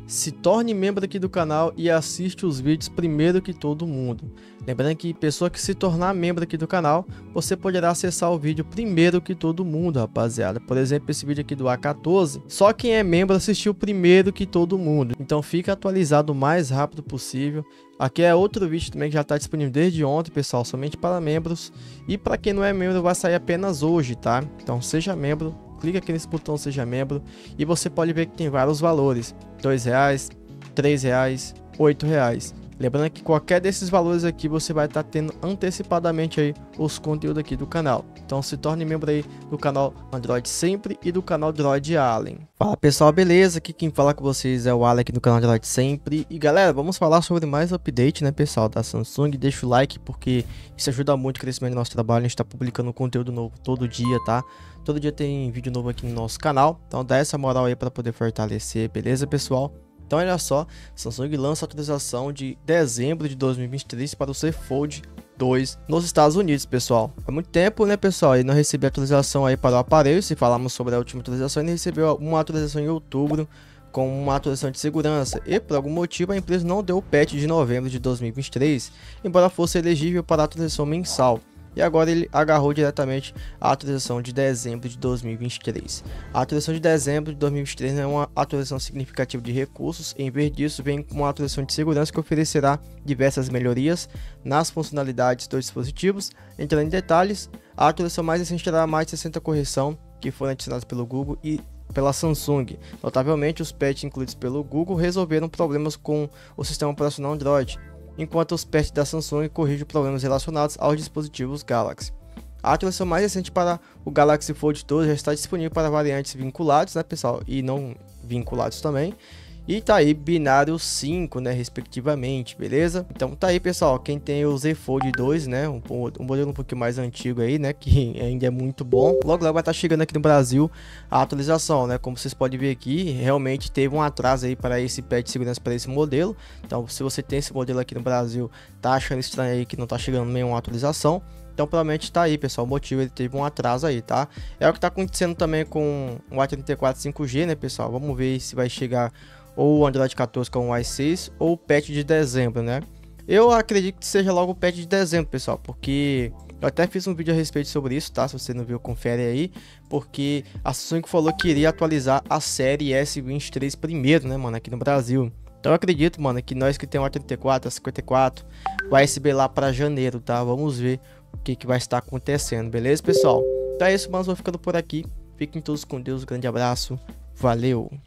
se torne membro aqui do canal e assiste os vídeos primeiro que todo mundo. Lembrando que pessoa que se tornar membro aqui do canal, você poderá acessar o vídeo primeiro que todo mundo, rapaziada. Por exemplo, esse vídeo aqui do A14, só quem é membro assistiu primeiro que todo mundo. Então fica atualizado o mais rápido possível. Aqui é outro vídeo também que já está disponível desde ontem, pessoal, somente para membros. E para quem não é membro, vai sair apenas hoje, tá? Então seja membro, clica aqui nesse botão seja membro e você pode ver que tem vários valores: R$2, R$3, R$8. Lembrando que qualquer desses valores aqui você vai estar tendo antecipadamente aí os conteúdos aqui do canal. Então se torne membro aí do canal Android Sempre e do canal Droid Allen. Fala pessoal, beleza? Aqui quem fala com vocês é o Allen aqui do canal Android Sempre. E galera, vamos falar sobre mais update, né pessoal, da Samsung. Deixa o like porque isso ajuda muito o crescimento do nosso trabalho. A gente está publicando conteúdo novo todo dia, tá? Todo dia tem vídeo novo aqui no nosso canal. Então dá essa moral aí para poder fortalecer, beleza pessoal? Então olha só, Samsung lança a atualização de dezembro de 2023 para o Z Fold 2 nos Estados Unidos, pessoal. Há muito tempo, né, pessoal, e não recebi atualização aí para o aparelho. Se falamos sobre a última atualização, ele recebeu uma atualização em outubro com uma atualização de segurança e por algum motivo a empresa não deu o patch de novembro de 2023, embora fosse elegível para a atualização mensal. E agora ele agarrou diretamente a atualização de dezembro de 2023. A atualização de dezembro de 2023 não é uma atualização significativa de recursos, em vez disso vem com uma atualização de segurança que oferecerá diversas melhorias nas funcionalidades dos dispositivos. Entrando em detalhes, a atualização mais recente terá mais de 60 correções que foram adicionadas pelo Google e pela Samsung. Notavelmente, os patches incluídos pelo Google resolveram problemas com o sistema operacional Android, enquanto os patches da Samsung corrigem problemas relacionados aos dispositivos Galaxy. A atualização mais recente para o Galaxy Fold 2 já está disponível para variantes vinculados, né pessoal, e não vinculados também. E tá aí binário 5, né, respectivamente, beleza? Então tá aí, pessoal, quem tem o Z Fold 2, né, um modelo um pouquinho mais antigo aí, né, que ainda é muito bom. Logo vai estar chegando aqui no Brasil a atualização, né, como vocês podem ver aqui, realmente teve um atraso aí para esse patch de segurança para esse modelo. Então se você tem esse modelo aqui no Brasil, tá achando estranho aí que não tá chegando nenhuma atualização, então provavelmente tá aí, pessoal, o motivo ele teve um atraso aí, tá? É o que tá acontecendo também com o A34 5G, né, pessoal? Vamos ver se vai chegar ou o Android 14 com o i6 ou o patch de dezembro, né? Eu acredito que seja logo o patch de dezembro, pessoal, porque eu até fiz um vídeo a respeito sobre isso, tá? Se você não viu, confere aí, porque a Samsung falou que iria atualizar a série S23 primeiro, né, mano, aqui no Brasil. Então eu acredito, mano, que nós que tem o A34, a 54, vai receber lá para janeiro, tá? Vamos ver o que vai estar acontecendo, beleza, pessoal? Então é isso, mano, vou ficando por aqui. Fiquem todos com Deus, grande abraço, valeu!